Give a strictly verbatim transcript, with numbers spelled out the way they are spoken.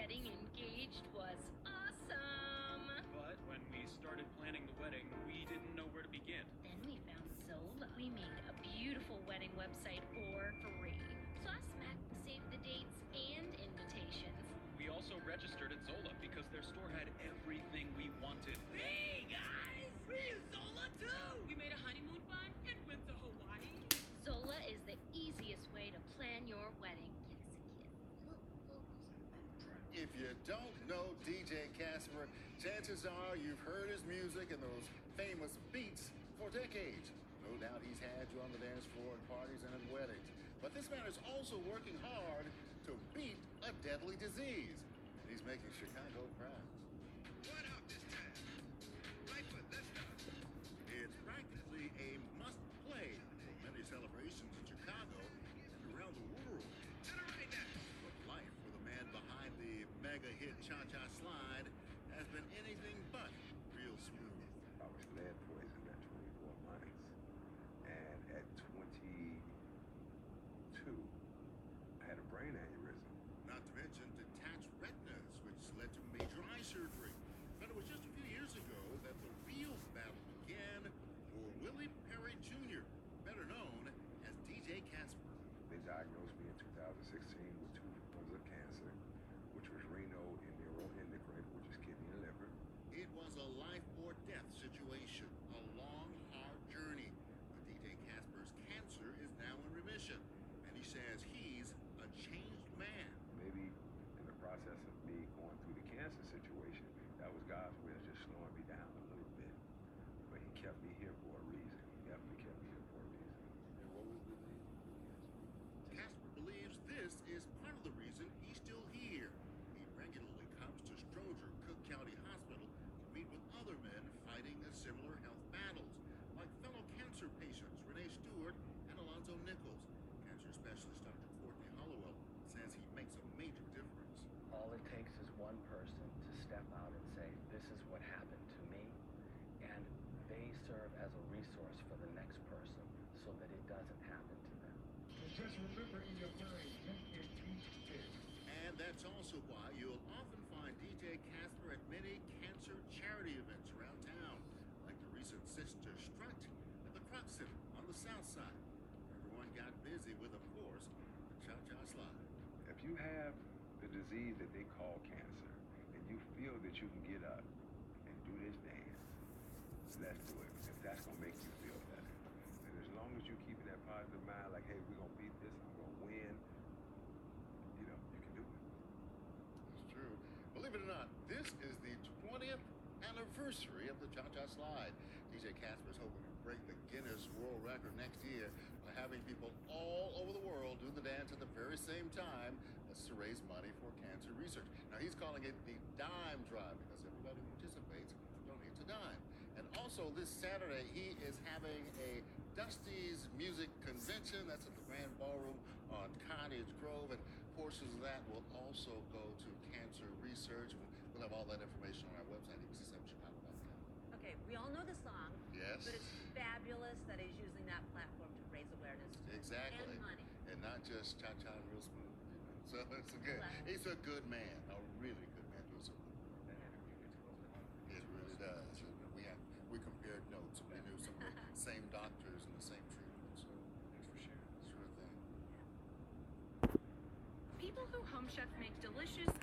getting engaged was awesome. But when we started planning the wedding, we didn't know where to begin. Then we found Zola. We made a beautiful wedding website for free. Plus, Matt saved the dates and invitations. We also registered at Zola because their store had everything we wanted. Hey guys, we use Zola too. We made a honeymoon fund and went to Hawaii. Zola is the easiest way to plan your wedding. If you don't know D J Casper, chances are you've heard his music and those famous beats for decades. No doubt he's had you on the dance floor at parties and at weddings. But this man is also working hard to beat a deadly disease. And he's making Chicago proud. What up this time? Right foot, let's go. It's practically a must-play for many celebrations in Chicago and around the world. To the right now. But life for the man behind the mega hit Cha-Cha Slide has been anything but real smooth. I was lead poisoned at twenty-four months, and at twenty-two, I had a brain aneurysm. Not to mention detached retinas, which led to major eye surgery. But it was just a few years ago that the real battle began for Willie Perry Junior, better known as D J Casper. They diagnosed me in two thousand sixteen with two forms of cancer, which was renal and neuroendocrine, which is kidney and liver. It was a life or death situation, a long, hard journey. But D J Casper's cancer is now in remission, and he says he's a changed man. Maybe in the process of me going through the cancer situation, that was God's way of just slowing me down a little bit. But he kept me here for a reason. He definitely kept me here for a reason. And what was the reason? Casper believes this is part of the reason he's still here. He regularly comes to Stroger, Cook County Hospital, to meet with other men fighting similar health battles, like fellow cancer patients Renee Stewart and Alonzo Nichols. Cancer specialist Doctor Courtney Hollowell says he makes a major difference. All it takes is one person to step out and say, this is what happened to me, and they serve as a resource for the next person so that it doesn't happen to them. Just remember in your mind, you can beat this. And that's also why you'll often find D J Casper at many cancer charity events around town, like the recent Sister Strut at the Croc Center on the south side. Everyone got busy with, of course, the Cha-Cha Slide. If you have the disease that they call cancer, and you feel that you can get up and do this dance, let's do it. If that's gonna make you feel better. And as long as you keep that positive mind, like, hey, we're gonna beat this, I'm gonna win, you know, you can do it. It's true. Believe it or not, this is the twentieth anniversary of the Cha-Cha Slide. D J Casper is hoping to break the Guinness World Record next year by having people all over the world do the dance at the very same time. That's to raise money for cancer research. Now, he's calling it the Dime Drive because everybody who participates donates a dime. And also this Saturday, he is having a Dusty's Music Convention. That's at the Grand Ballroom on Cottage Grove. And portions of that will also go to cancer research. We'll have all that information on our website, A B C seven Chicago dot com. Okay, we all know the song. Yes. But it's fabulous that he's using that platform to raise awareness. Exactly. And money. And not just cha-cha and real smooth. You know? So it's a good, he's a good man, a really good man. Doing some good work. It really does. We have, we compared notes. We knew some of the same doctors and the same treatment. So thanks for sharing. Sure thing. People who home chef make delicious